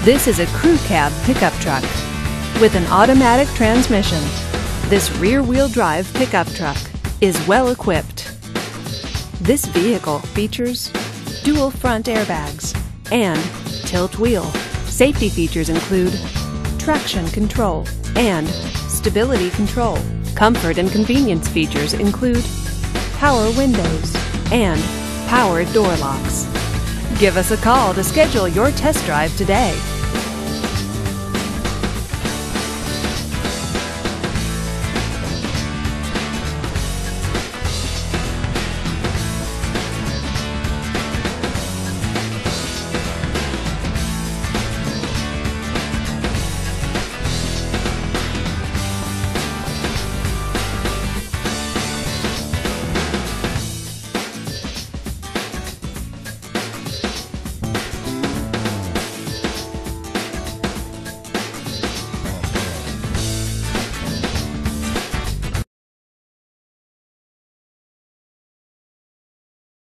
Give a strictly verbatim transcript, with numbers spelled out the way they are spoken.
This is a crew cab pickup truck with an automatic transmission. This rear-wheel drive pickup truck is well equipped. This vehicle features dual front airbags and tilt wheel. Safety features include traction control and stability control. Comfort and convenience features include power windows and power door locks. Give us a call to schedule your test drive today.